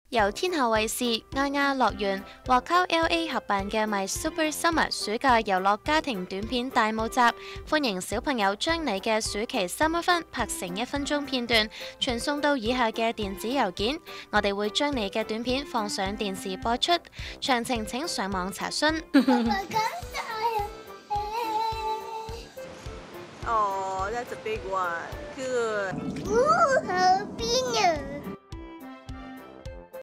由天下衛視、亞亞樂園和 CLA 合辦嘅 My Super Summer 暑假遊樂家庭短片大募集，歡迎小朋友將你嘅暑期 Summer Fun 拍成1分鐘片段，傳送到以下嘅電子郵件，我哋會將你嘅短片放上電視播出。詳情請上網查詢。 Oh, that's a big one. Good. Ooh, how big!